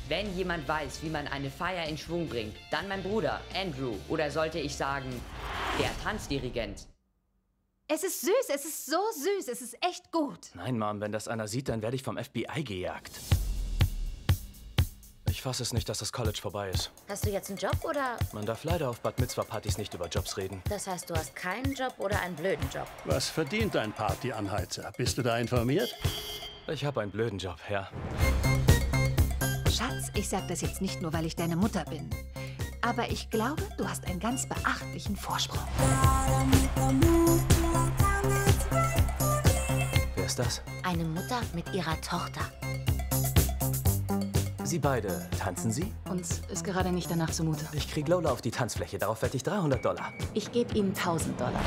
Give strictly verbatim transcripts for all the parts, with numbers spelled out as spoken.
Wenn jemand weiß, wie man eine Feier in Schwung bringt, dann mein Bruder, Andrew. Oder sollte ich sagen, der Tanzdirigent. Es ist süß, es ist so süß, es ist echt gut. Nein, Mom, wenn das einer sieht, dann werde ich vom F B I gejagt. Ich fasse es nicht, dass das College vorbei ist. Hast du jetzt einen Job oder? Man darf leider auf Bat Mitzvah-Partys nicht über Jobs reden. Das heißt, du hast keinen Job oder einen blöden Job? Was verdient ein Partyanheizer? Bist du da informiert? Ich habe einen blöden Job, ja. Schatz, ich sag das jetzt nicht nur, weil ich deine Mutter bin. Aber ich glaube, du hast einen ganz beachtlichen Vorsprung. Wer ist das? Eine Mutter mit ihrer Tochter. Sie beide, tanzen Sie? Uns ist gerade nicht danach zumute. Ich krieg Lola auf die Tanzfläche, darauf wette ich dreihundert Dollar. Ich gebe Ihnen tausend Dollar.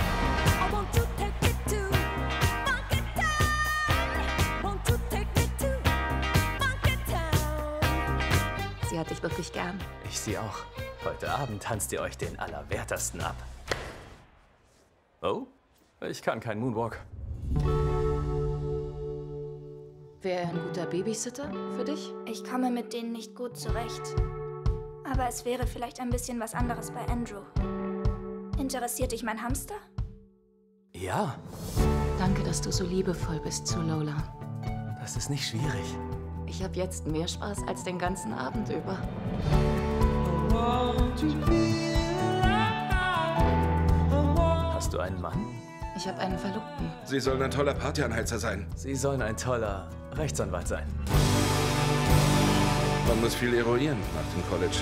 Sie hat dich wirklich gern. Ich sie auch. Heute Abend tanzt ihr euch den Allerwertesten ab. Oh? Ich kann keinen Moonwalk. Wäre er ein guter Babysitter für dich? Ich komme mit denen nicht gut zurecht. Aber es wäre vielleicht ein bisschen was anderes bei Andrew. Interessiert dich mein Hamster? Ja. Danke, dass du so liebevoll bist zu Lola. Das ist nicht schwierig. Ich habe jetzt mehr Spaß als den ganzen Abend über. Hast du einen Mann? Ich habe einen Verlobten. Sie sollen ein toller Partyanheizer sein. Sie sollen ein toller Rechtsanwalt sein. Man muss viel eruieren nach dem College.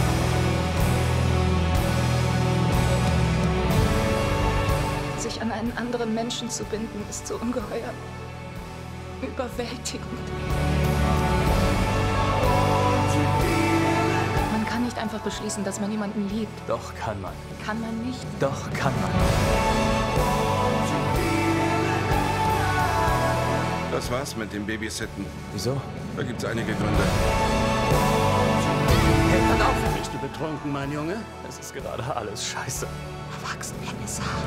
Sich an einen anderen Menschen zu binden, ist so ungeheuer überwältigend. Man kann nicht einfach beschließen, dass man jemanden liebt. Doch kann man. Kann man nicht. Doch kann man. Das war's mit dem Babysitten. Wieso? Da gibt's einige Gründe. Hey, pass auf! Bist du betrunken, mein Junge? Es ist gerade alles scheiße. Erwachsenen ist hart.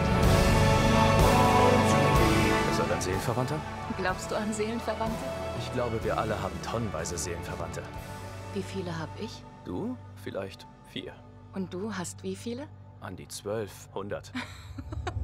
Ist er dein Seelenverwandter? Glaubst du an Seelenverwandte? Ich glaube, wir alle haben tonnenweise Seelenverwandte. Wie viele habe ich? Du? Vielleicht vier. Und du hast wie viele? An die zwölf, hundert.